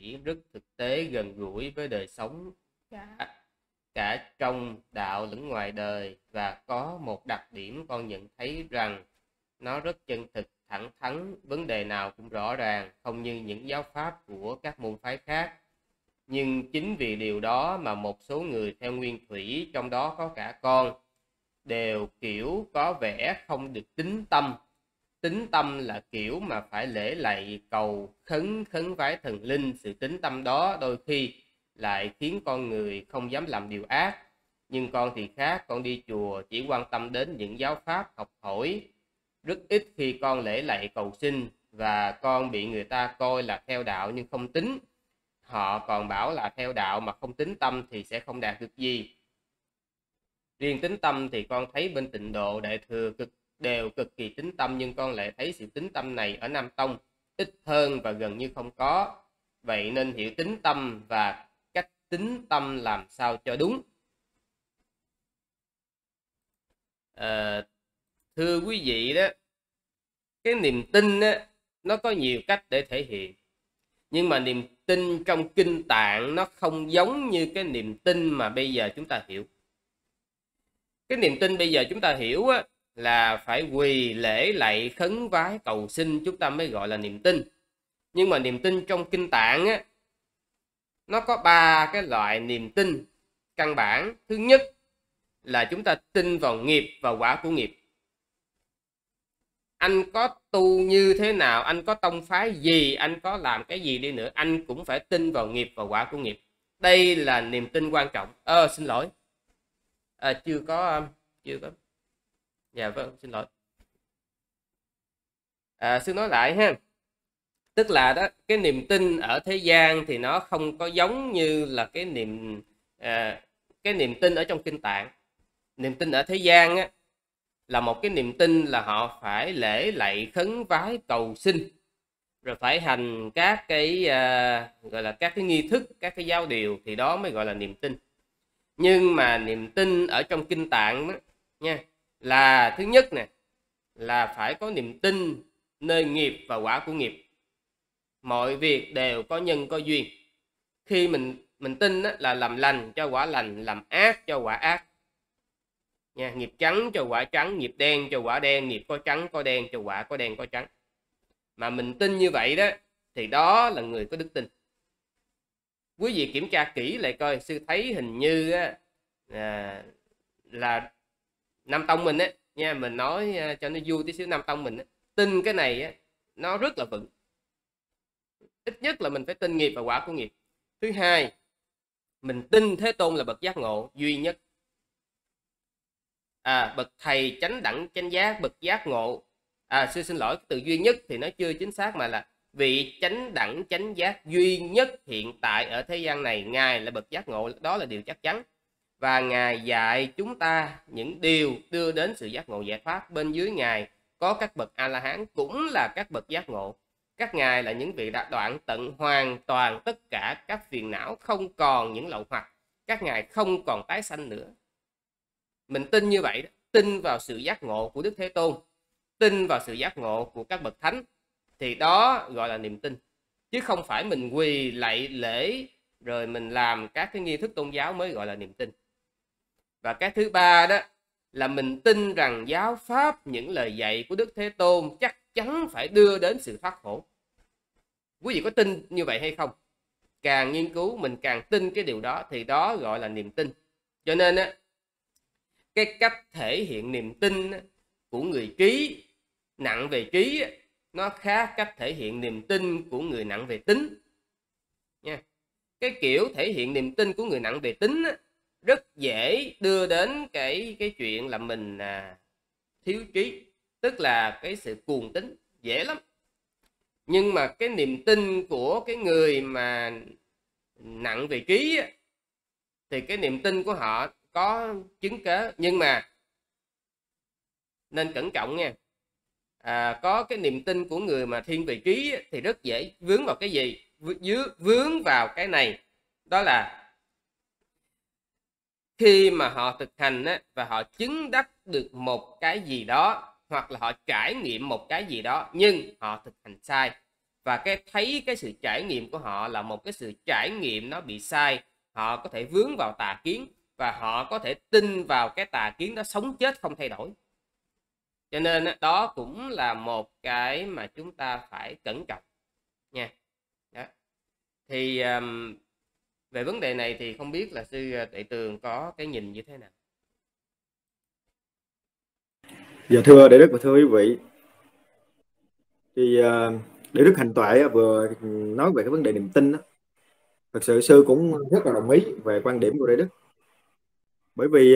thủy rất thực tế, gần gũi với đời sống cả cả trong đạo lẫn ngoài đời, và có một đặc điểm con nhận thấy rằng nó rất chân thực, thẳng thắn, vấn đề nào cũng rõ ràng, không như những giáo pháp của các môn phái khác. Nhưng chính vì điều đó mà một số người theo nguyên thủy, trong đó có cả con, đều kiểu có vẻ không được tín tâm. Tín tâm là kiểu mà phải lễ lạy cầu khấn, khấn vái thần linh. Sự tín tâm đó đôi khi lại khiến con người không dám làm điều ác. Nhưng con thì khác, con đi chùa chỉ quan tâm đến những giáo pháp học hỏi. Rất ít khi con lễ lạy cầu xin, và con bị người ta coi là theo đạo nhưng không tín. Họ còn bảo là theo đạo mà không tín tâm thì sẽ không đạt được gì. Riêng tín tâm thì con thấy bên Tịnh Độ, Đại Thừa đều cực kỳ tín tâm, nhưng con lại thấy sự tín tâm này ở Nam Tông ít hơn và gần như không có. Vậy nên hiểu tín tâm và cách tín tâm làm sao cho đúng. Thưa quý vị đó, cái niềm tin á, nó có nhiều cách để thể hiện. Nhưng mà niềm tin trong kinh tạng nó không giống như cái niềm tin mà bây giờ chúng ta hiểu. Cái niềm tin bây giờ chúng ta hiểu á, là phải quỳ lễ lạy khấn vái cầu xin chúng ta mới gọi là niềm tin. Nhưng mà niềm tin trong kinh tạng á, nó có 3 cái loại niềm tin căn bản. Thứ nhất là chúng ta tin vào nghiệp và quả của nghiệp. Anh có tu như thế nào, anh có tông phái gì, anh có làm cái gì đi nữa, anh cũng phải tin vào nghiệp và quả của nghiệp. Đây là niềm tin quan trọng. Xin lỗi, chưa có. Dạ vâng, xin lỗi. Xin nói lại ha. Tức là đó, cái niềm tin ở thế gian thì nó không có giống như là cái niềm tin ở trong kinh tạng. Niềm tin ở thế gian á, là một cái niềm tin là họ phải lễ lạy khấn vái cầu xin, rồi phải hành các cái gọi là các cái nghi thức, các cái giáo điều, thì đó mới gọi là niềm tin. Nhưng mà niềm tin ở trong kinh tạng đó nha, là thứ nhất nè, là phải có niềm tin nơi nghiệp và quả của nghiệp. Mọi việc đều có nhân có duyên. Khi mình tin đó, là làm lành cho quả lành, làm ác cho quả ác nha. Nghiệp trắng cho quả trắng, nghiệp đen cho quả đen, nghiệp có trắng có đen cho quả có đen có trắng. Mà mình tin như vậy đó thì đó là người có đức tin. Quý vị kiểm tra kỹ lại coi, sư thấy hình như á, là Nam Tông mình á nha, mình nói cho nó vui tí xíu, Nam Tông mình á, tin cái này á, nó rất là vững. Ít nhất là mình phải tin nghiệp và quả của nghiệp. Thứ hai, mình tin Thế Tôn là bậc giác ngộ duy nhất. Bậc thầy chánh đẳng chánh giác, bậc giác ngộ. Sư xin lỗi, từ duy nhất thì nó chưa chính xác, mà là vị chánh đẳng chánh giác duy nhất hiện tại ở thế gian này, Ngài là bậc giác ngộ, đó là điều chắc chắn. Và Ngài dạy chúng ta những điều đưa đến sự giác ngộ giải thoát. Bên dưới Ngài có các bậc A-la-hán cũng là các bậc giác ngộ. Các Ngài là những vị đã đoạn tận hoàn toàn tất cả các phiền não, không còn những lậu hoặc. Các Ngài không còn tái sanh nữa. Mình tin như vậy đó, tin vào sự giác ngộ của Đức Thế Tôn, tin vào sự giác ngộ của các bậc thánh, thì đó gọi là niềm tin. Chứ không phải mình quỳ lạy lễ rồi mình làm các cái nghi thức tôn giáo mới gọi là niềm tin. Và cái thứ ba đó là mình tin rằng giáo pháp, những lời dạy của Đức Thế Tôn chắc chắn phải đưa đến sự thoát khổ. Quý vị có tin như vậy hay không? Càng nghiên cứu mình càng tin cái điều đó, thì đó gọi là niềm tin. Cho nên á, cái cách thể hiện niềm tin của người trí, nặng về trí, nó khác cách thể hiện niềm tin của người nặng về tính nha. Cái kiểu thể hiện niềm tin của người nặng về tính rất dễ đưa đến cái chuyện là mình thiếu trí, tức là cái sự cuồng tín, dễ lắm. Nhưng mà cái niềm tin của cái người mà nặng về trí thì cái niềm tin của họ có chứng cớ, nhưng mà nên cẩn trọng nha. Có cái niềm tin của người mà thiên về trí thì rất dễ vướng vào cái gì? Vướng vào cái này, đó là khi mà họ thực hành và họ chứng đắc được một cái gì đó, hoặc là họ trải nghiệm một cái gì đó, nhưng họ thực hành sai, và cái thấy cái sự trải nghiệm của họ là một cái sự trải nghiệm nó bị sai, họ có thể vướng vào tà kiến và họ có thể tin vào cái tà kiến đó sống chết không thay đổi. Cho nên đó cũng là một cái mà chúng ta phải cẩn trọng nha. Đó. Thì về vấn đề này thì không biết là sư Tuệ Tường có cái nhìn như thế nào? Dạ thưa Đại Đức và thưa quý vị, thì Đại Đức Hành Toại vừa nói về cái vấn đề niềm tin đó. Thật sự sư cũng rất là đồng ý về quan điểm của Đại Đức, bởi vì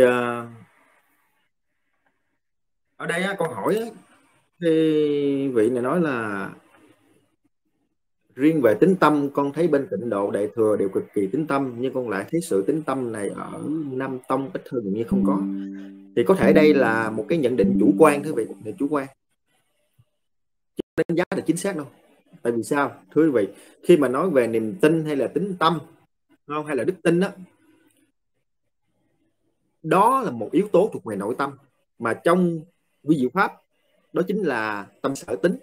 ở đây con hỏi thì vị này nói là riêng về tính tâm con thấy bên Tịnh Độ Đại Thừa đều cực kỳ tính tâm, nhưng con lại thấy sự tính tâm này ở Nam Tông ít hơn, như không có. Thì có thể đây là một cái nhận định chủ quan, thưa vị, là chủ quan, đánh giá là chính xác đâu. Tại vì sao thưa quý vị, khi mà nói về niềm tin hay là tính tâm không, hay là đức tin đó, đó là một yếu tố thuộc về nội tâm, mà trong vi diệu pháp đó chính là tâm sở tính.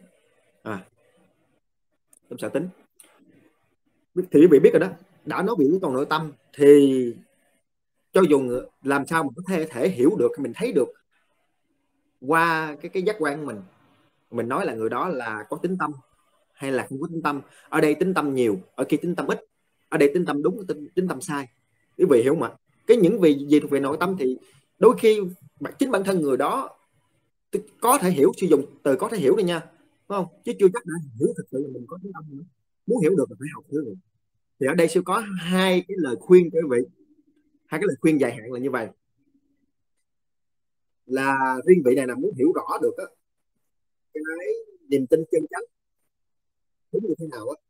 Tâm sở tính thì quý vị biết rồi đó, đã nói về yếu tố nội tâm thì cho dù làm sao mình có thể hiểu được, mình thấy được qua cái giác quan của mình nói là người đó là có tính tâm hay là không có tính tâm. Ở đây tính tâm nhiều, ở kia tính tâm ít, ở đây tính tâm đúng, tính tâm sai. Quý vị hiểu không ạ? Cái những gì thuộc về nội tâm thì đôi khi chính bản thân người đó có thể hiểu, sử dụng từ có thể hiểu đi nha, đúng không? Chứ chưa chắc đã hiểu thực sự là mình có tính tâm nữa. Muốn hiểu được là phải học nữa. Thì ở đây sư có hai cái lời khuyên cho quý vị, hai cái lời khuyên dài hạn là như vậy, là riêng vị này là muốn hiểu rõ được á, cái niềm tin chân chánh đúng như thế nào á,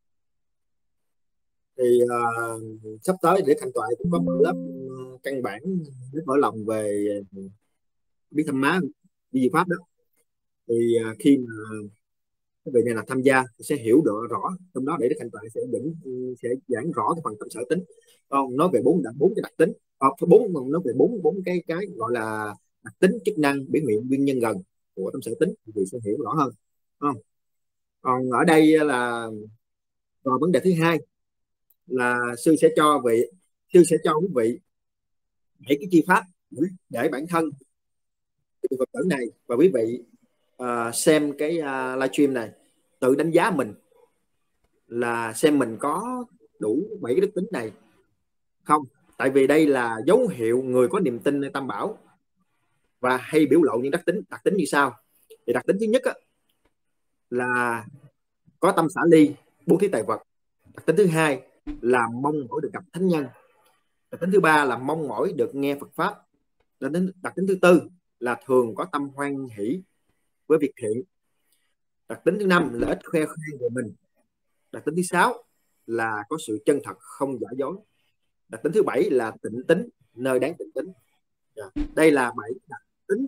thì sắp tới để Thành Toại cũng có một lớp căn bản rất mở lòng về biết thăm má vi diệu pháp đó. Thì khi mà cái vị này là tham gia sẽ hiểu được rõ, trong đó để Đức Thành Toại sẽ giảng rõ cái phần tâm sở tính, không nói về bốn cái đặc tính, nói về bốn cái gọi là đặc tính, chức năng, biểu hiện, nguyên nhân gần của tâm sở tính thì sẽ hiểu rõ hơn, không? Còn ở đây là còn vấn đề thứ hai là sư sẽ cho quý vị 7 cái chi pháp để bản thân cái Phật tử này và quý vị xem cái livestream này tự đánh giá mình, là xem mình có đủ 7 cái đức tính này không. Tại vì đây là dấu hiệu người có niềm tin nơi Tam Bảo và hay biểu lộ những đặc tính như sau. Thì đặc tính thứ nhất là có tâm xả ly, bố thí tài vật. Đặc tính thứ hai là mong mỏi được gặp thánh nhân. Đặc tính thứ ba là mong mỏi được nghe Phật pháp. Đặc tính thứ tư là thường có tâm hoan hỷ với việc thiện. Đặc tính thứ năm là ít khoe khoang về mình. Đặc tính thứ sáu là có sự chân thật, không giả dối. Đặc tính thứ bảy là tịnh tính, nơi đáng tịnh tính. Đây là 7 đặc tính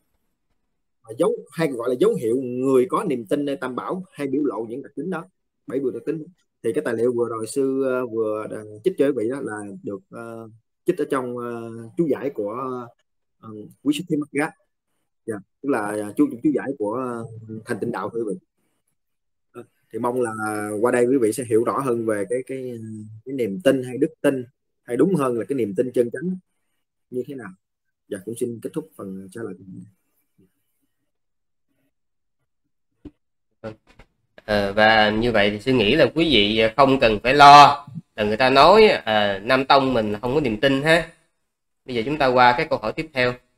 hay gọi là dấu hiệu người có niềm tin nơi Tam Bảo hay biểu lộ những đặc tính đó. 7 đặc tính. Thì cái tài liệu vừa rồi sư vừa trích cho quý vị đó là được trích ở trong chú giải của quý sư Thiên Mặc Gác, tức là chú giải của Thành Tịnh Đạo, quý vị. Thì mong là qua đây quý vị sẽ hiểu rõ hơn về cái niềm tin hay đức tin, hay đúng hơn là cái niềm tin chân chánh như thế nào. Và cũng xin kết thúc phần trả lời. Và như vậy thì sư nghĩ là quý vị không cần phải lo là người ta nói Nam Tông mình không có niềm tin ha. Bây giờ chúng ta qua cái câu hỏi tiếp theo.